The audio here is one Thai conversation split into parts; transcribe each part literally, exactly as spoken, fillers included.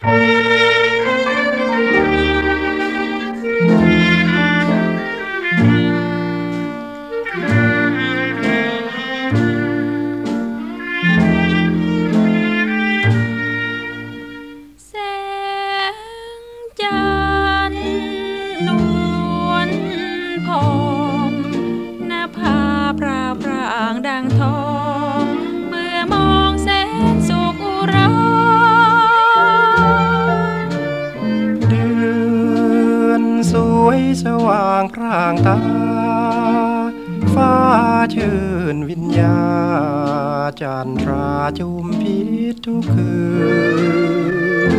สว่างพร่างตาฟ้าชื่นวิญญาจันทราจุมพิษทุกคืน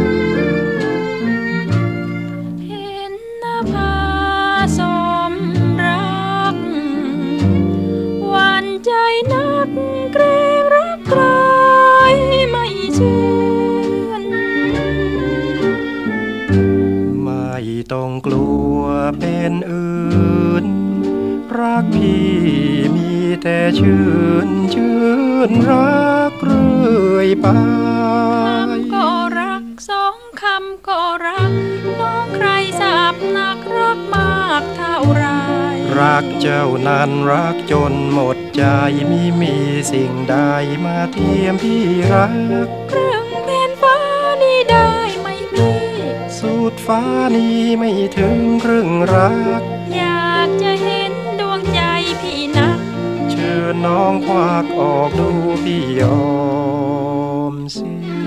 เห็นนภาสมรักหวานใจนักเกรงรักใครไม่ชื่นไม่ต้องกลัวเป็นอื่นรักพี่มีแต่ชื่นชื่นรักเรื่อยไปคำก็รักสองคำก็รักน้องใครสาบนักรักมากเท่าไรรักเจ้านั้นรักจนหมดใจไม่มีสิ่งใดมาเทียมพี่รักครึ่งแผ่นฟ้านี้ได้ไม่มีสุดฟ้านี้ไม่ถึงครึ่งรักอยากจะเห็นดวงใจพี่นักเชิญน้องควักออกดูพี่ยอมสิ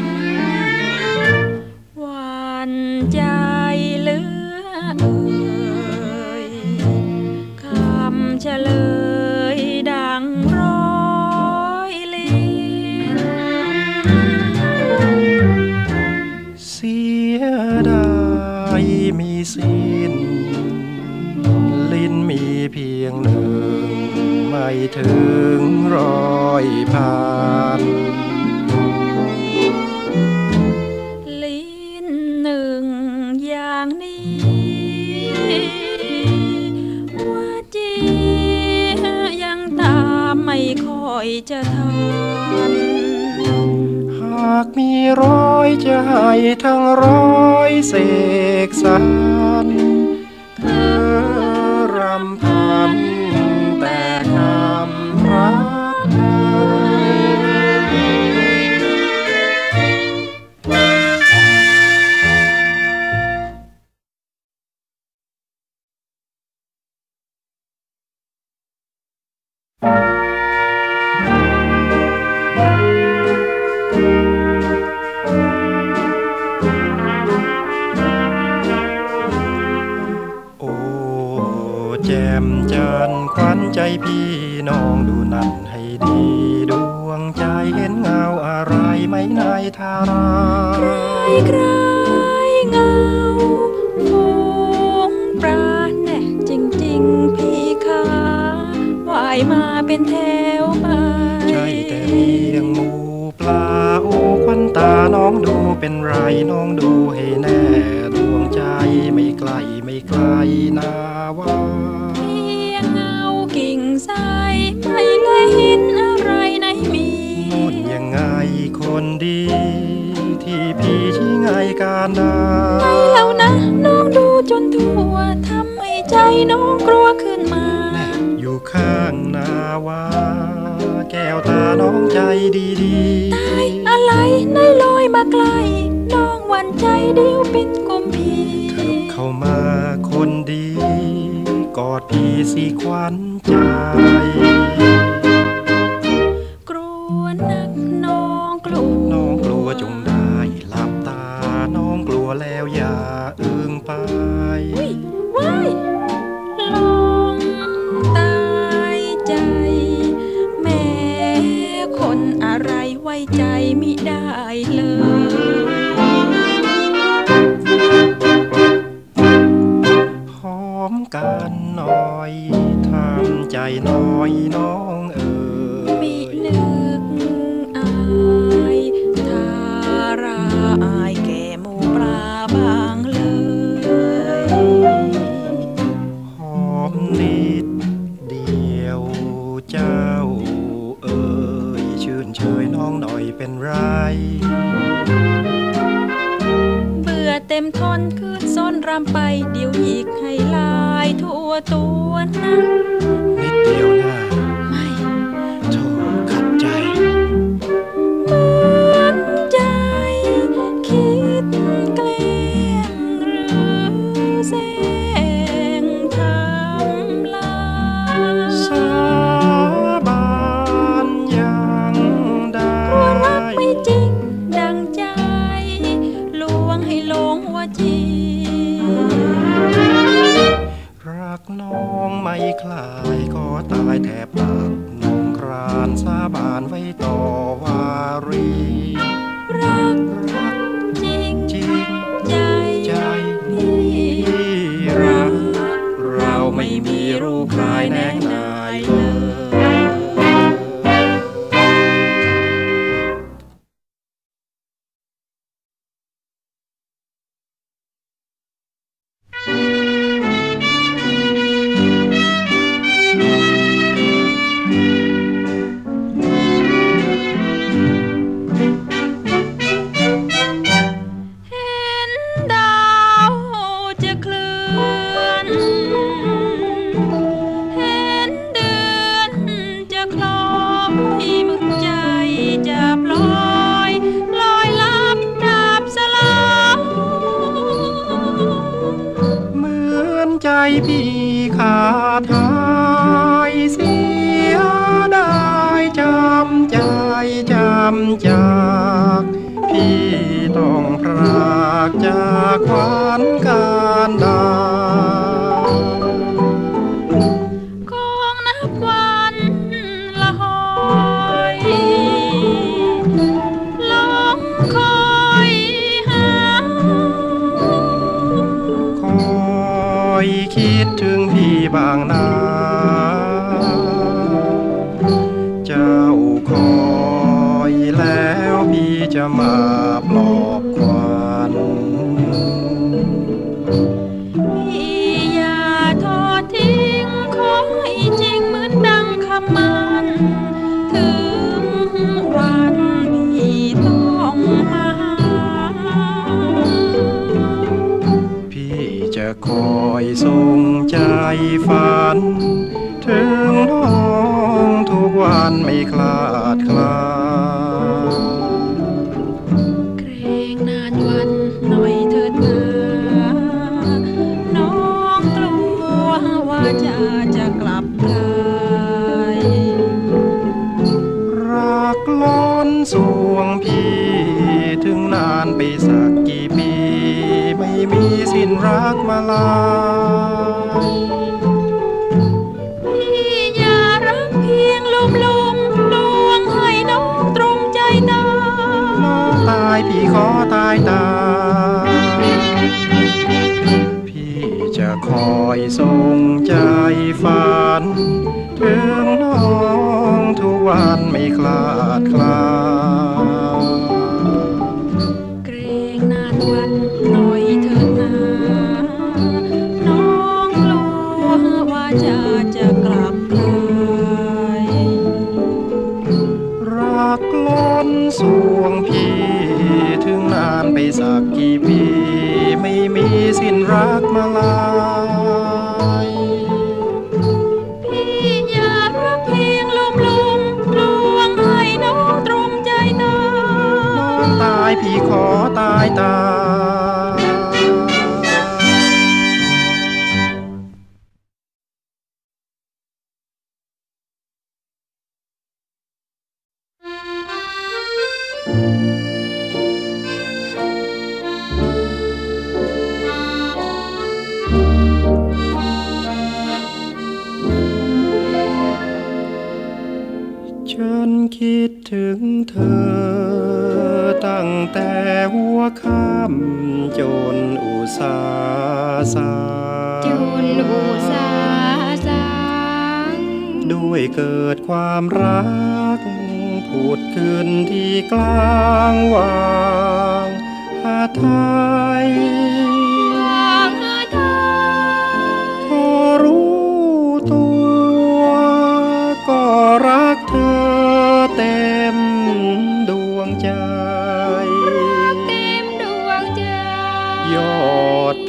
หวานใจเหลือเอ่ยคำเฉลยดังร้อยลิ้นเสียดายมีสิ้นลิ้นมีเพียงหนึ่งไม่ถึงร้อยพันลิ้นหนึ่งอย่างนี้ว่าจียังตามไม่ค่อยจะทันหากมีร้อยจะให้ทั้งร้อยเสกสรรเธอรำพันแต่คำรักแจ่มจันทร์ขวัญใจพี่น้องดูนั่นให้ดีดวงใจเห็นเงาอะไรไหมในทาราใครใครเงาฝูงปลาแน่จริงๆพี่ขาว่ายมาเป็นแถวไปใช่แต่เพียงหมูปลาโอ้ควันตาน้องดูเป็นไรน้องดูให้แน่ดวงใจไม่ไกลไม่ไกลนาว่าเพียงเงากิ่งทรายไม่ได้เห็นอะไรในมีมุ่นยังไงคนดีที่พี่ชี้ไงการดาไงแล้วนะน้องดูจนทั่วทำให้ใจน้องกลัวขึ้นมาอยู่ข้างนาวาแก้วตาน้องใจดีดีตายอะไรในลอยมาไกลน้องหวั่นใจเดียวเป็นกุมพีเธอเข้ามาคนดีกอดพี่สิควันใจกลัวนักน้องกลัวน้องกลัวจงได้หลับตาน้องกลัวแล้วอย่าอึ้งไปว้ายลองตายใจแม่คนอะไรไว้ใจมิได้เลยหอมกันหน่อยทำใจน้องเต็มทนคืนซ้อนรำไปเดี๋ยวหยิกให้ลายทั่วตัวนะนิดเดียวนะไม่โธ่ขัดใจเหมือนใจคิดแกล้งหรือแสงทำลายสาบานยังได้กลัวรักไม่จริงดังใจลวงให้หลงว่าจริงรักน้องไม่คลายขอตายแทบตัดนงครานสาบานไว้ต่อวารีรักรักจริงจริงใจใจพี่รักเราไม่มีรูปคล้ายแนงนายเลยพี่ขาดหายเสียได้จำใจจำจากพี่ต้องพรากจากขวัญการดาคงนับวันละหอยลองคอยหาคอยคิดถึงพี่บางนาเจ้าคอยแล้วพี่จะมาปลอบขวัญพี่อย่าทอดทิ้งขอให้จริงเหมือนดังคำมันถึงวันพี่ต้องมาพี่จะคอยส่งใจฝันถึงน้องทุกวันไม่คลาดคลาเกรงนานวันหน่อยเถิดนาน้องกลัวว่าจะจะกลับกลายรักล้นสวงพี่ถึงนานไปสักกี่ปีไม่มีสิ้นรักมาลายพี่อย่ารักเพียงลมลมลวงให้น้องตรงใจตาน้องตายพี่ขอตายตายพี่จะคอยส่งใจฝันถึงน้องทุกวันไม่คลาดคลาเกรงนานวันหน่อยเถิดนาน้องกลัวว่าจะจะกลับกลายรักล้นสวงพี่ถึงนานไปสักกี่ปีไม่มีสิ้นรักมาลายพี่อย่ารักเพียงลมลมลวงให้น้องตรงใจตาน้องตายพี่ขอตายตายฉันคิดถึงเธอตั้งแต่หัวค่ำจนอุตสาสาจนอุตสาสางด้วยเกิดความรักผุดขึ้นที่กลางวางหาไทยพอรู้ตัวก็รักเธอเต็มดวงใจเต็มดวงใจยอ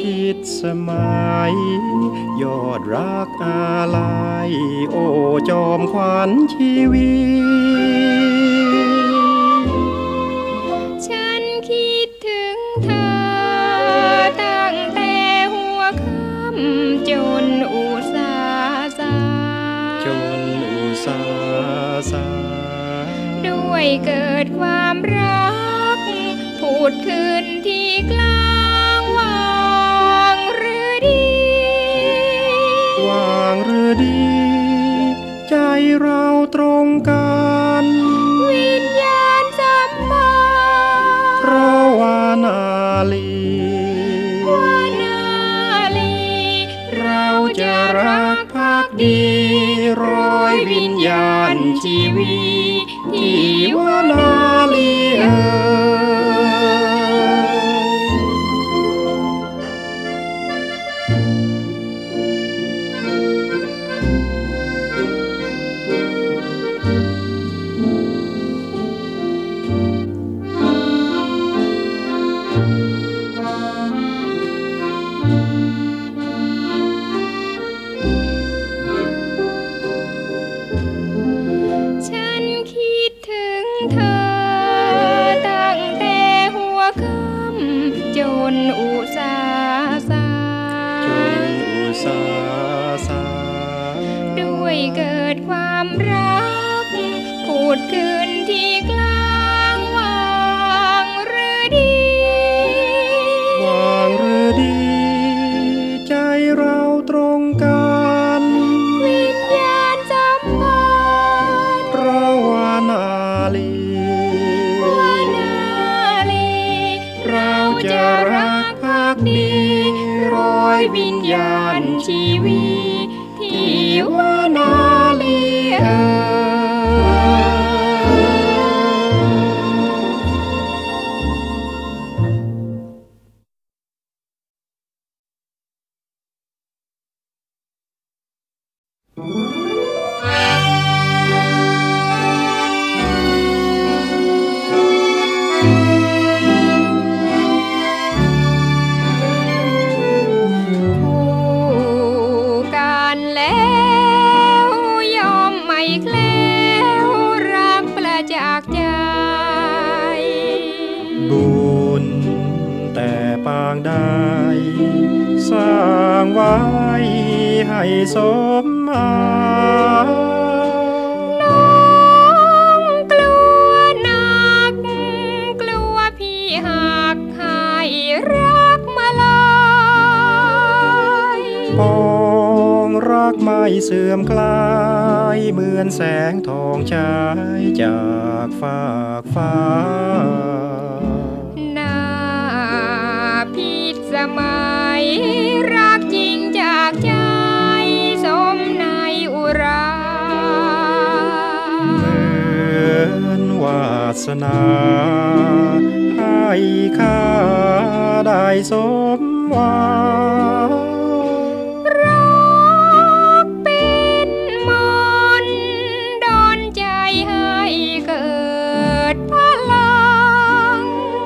ชิดสมัยยอดรักอาลัยโอ้จอมขวัญชีวิตฉันคิดถึงเธอตั้งแต่หัวค่ำจนอุตสาสาจนอุตสาสาด้วยเกิดความรักพูดขึ้นที่กลางวางหรือดีวางหรือดีใจเราตรงกันวิญญาณสัมพันธ์เพราะว่านาลีว่านาลีเราจะรักภักดีร้อยวิญญาณชีวิตที่ว่านาลีเอ่ด้วยเกิดความรักพูดขึ้นที่กลางวางหรือดีวางหรือดีใจเราตรงกันวิญญาณสัมพันธ์เพราะว่านาลีว่านาลีเราจะรักภักดีร้อยวิญญาณชีวิตที่ว่านาลีเอ่สร้างไว้ให้สมมาน้องกลัวหนักกลัวพี่หักให้รักมาลายปองรักไม่เสื่อมคลายเหมือนแสงทองฉายจากฟากฟ้าสมัยรักจริงจากใจสมในอุราเหมือนวาสนาให้ข้าได้สมหวังรักเป็นมนต์ดลใจให้เกิดพลัง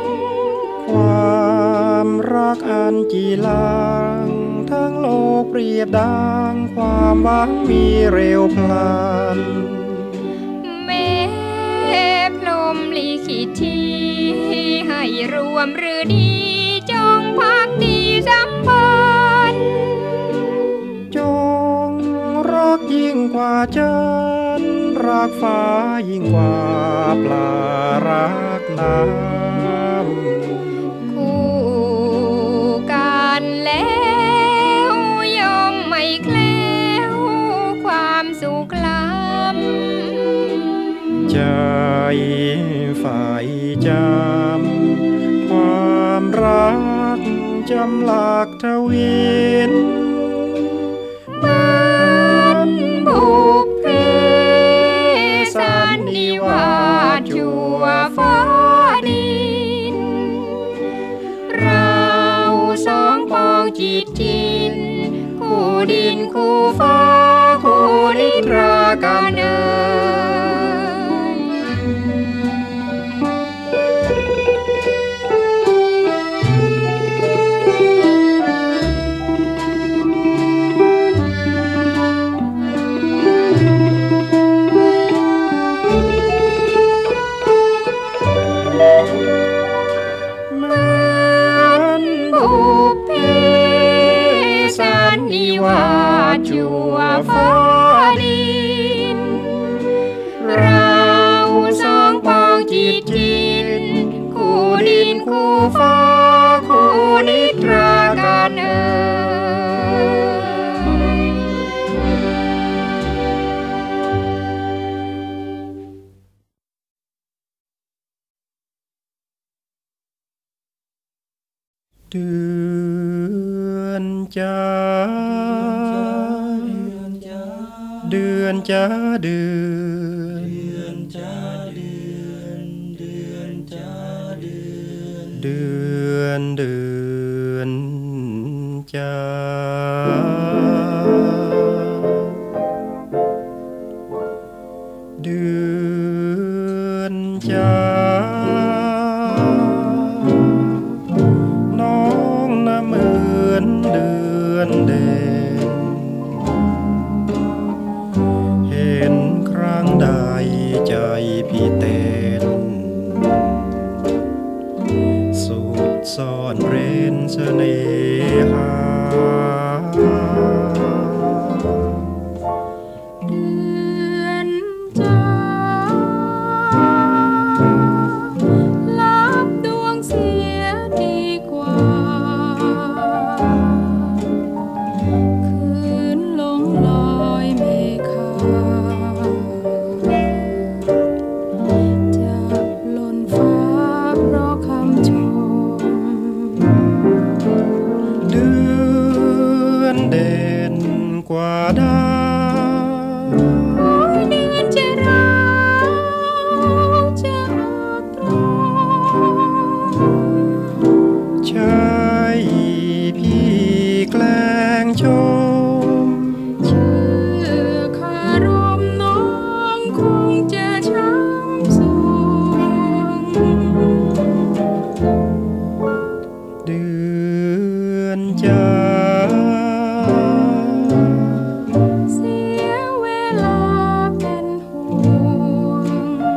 ความรักอันจีรังทั้งโลกเปรียบดังความหวังมีเร็วพลันแม้พรหมลิขิตที่ให้รวมหรือดีจงภักดีสัมพันธ์จงรักยิ่งกว่าจันทร์รักฟ้ายิ่งกว่าปลารักน้ำแล้วยอมไม่แคล้วความสุขล้ำใจฝ่ายจำความรักจำหลักทวินมันบุพเพสันนิวาสชั่วฟ้าดินเราสองปองจิตจินคู่ดินคู่ฟ้าคู่นิรากันเอ่ยฟ้าคู่นิทรากันเอ่ยเดือนจ้าเดือนจ้าเดือนจ้าเดือนเดือนจ้าเดือนเดือนเดือนจ้าเดือนจ้าน้องน่ะเหมือนเดือนเด่นเห็นครั้งใดใจพี่เต้นสุดซ่อนเร้นเสน่หาเดือนจ้าลับดวงเสียดีกว่าคืนลงลอยเมฆาจะหล่นฟ้าเพราะคำชมเดือนเด่นกว่าดาวโอ้ยเดือนจะร้าวจะออกตรงใช่พี่แกล้งชมเชื่อคารมน้องคงจะช้ำสวงเดือนจ้าเสียเวลาเป็นห่วง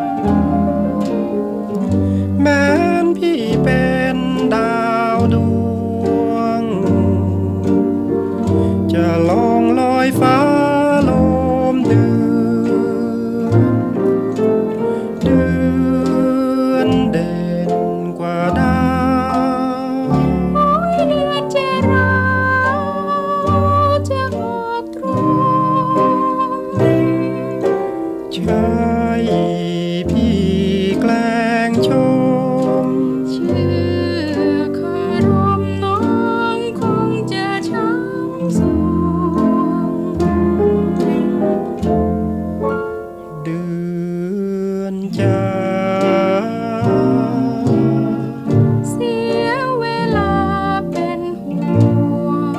แม้นพี่เป็นดาวดวงจะลองลอยฟ้าลมเดือนเดือนเด่นกว่าดาวโอ้ยเดือนจะร้าวจะออกตรงใช่พี่แกล้งชมเชื่อคารมน้องคงจะช้ำสวงเดือนจ้าเสียเวลาเป็นห่วง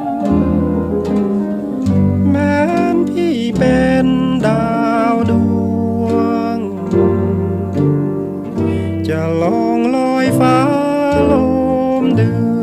แม้นพี่เป็นดาวดวงจะลองลอยฟ้าลมเดือน